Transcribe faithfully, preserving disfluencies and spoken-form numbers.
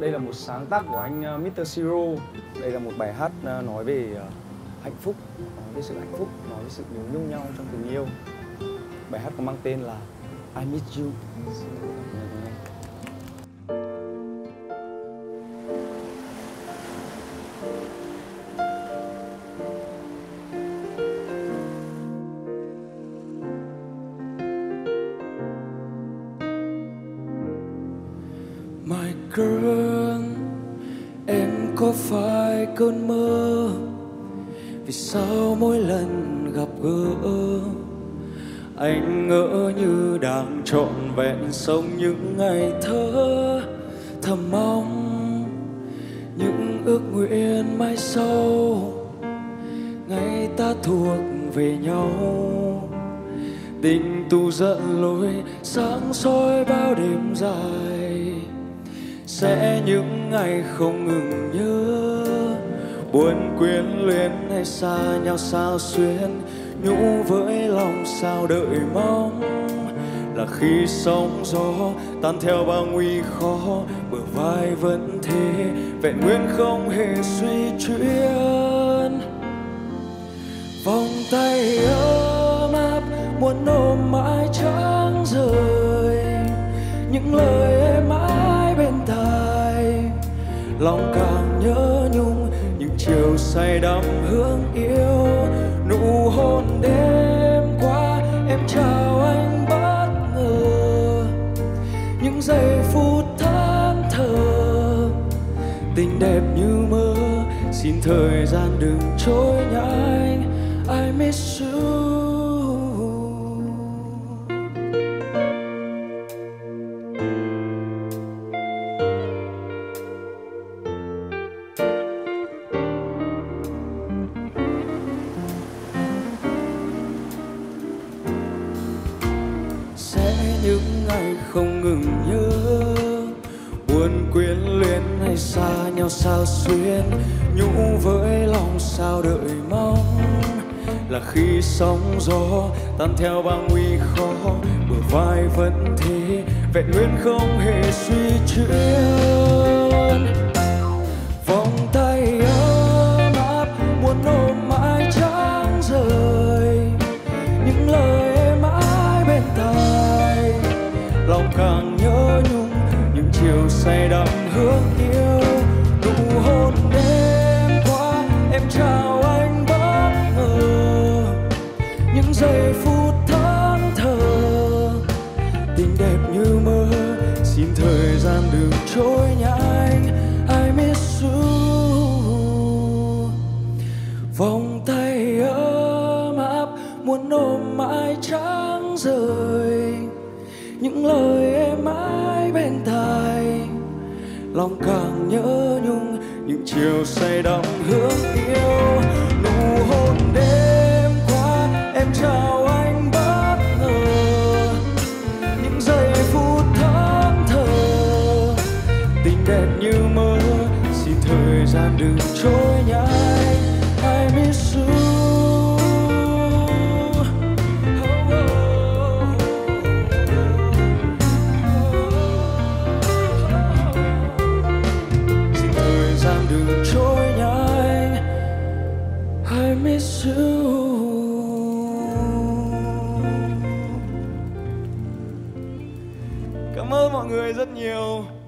Đây là một sáng tác của anh uh, mít tơ Siro. Đây là một bài hát uh, nói về uh, hạnh phúc, nói về sự hạnh phúc, nói về sự nhớ nhung nhau trong tình yêu. Bài hát có mang tên là I Miss You. My girl, em có phải cơn mơ? Vì sao mỗi lần gặp gỡ anh ngỡ như đang trọn vẹn sống những ngày thơ thầm mong những ước nguyện mai sau ngày ta thuộc về nhau. Tình tu dẫn lối sáng soi bao đêm dài, sẽ những ngày không ngừng nhớ, buồn quyến luyến hay xa nhau sao xuyên, nhũ với lòng sao đợi mong. Là khi sóng gió tan theo bao nguy khó, bờ vai vẫn thế vẹn nguyên không hề suy chuyển. Vòng tay ấm áp muốn ôm mãi chẳng rời, những lời êm ái bên tai, lòng càng nhớ nhung những chiều say đắm hương yêu. Nụ hôn đêm qua em chào anh bất ngờ, những giây phút thẫn thờ, tình đẹp như mơ, xin thời gian đừng trôi nhanh. I miss you. Những ngày không ngừng nhớ, buồn quyến luyến hay xa nhau sao xuyên, nhũ với lòng sao đợi mong. Là khi sóng gió tan theo bao nguy khó, bờ vai vẫn thế vẹn nguyên không hề suy chuyển. Vòng tay ấm áp muốn ôm mãi chẳng rời, những lời êm ái bên tai, lòng càng nhớ nhung những chiều say đắm hương yêu. Nụ hôn đêm qua em chào anh bất ngờ, những giây phút thẫn thờ, tình đẹp như mơ, xin thời gian đừng trôi nhanh. I miss you. Vòng tay ấm áp muốn ôm mãi chẳng rời, những lời êm ái bên tai, lòng càng nhớ nhung những chiều say đắm hương yêu. Nụ hôn đêm qua em chào anh bất ngờ, những giây phút thẫn thờ, tình đẹp như mơ, xin thời gian đừng trôi nhanh. I miss you. I miss you. Cảm ơn mọi người rất nhiều.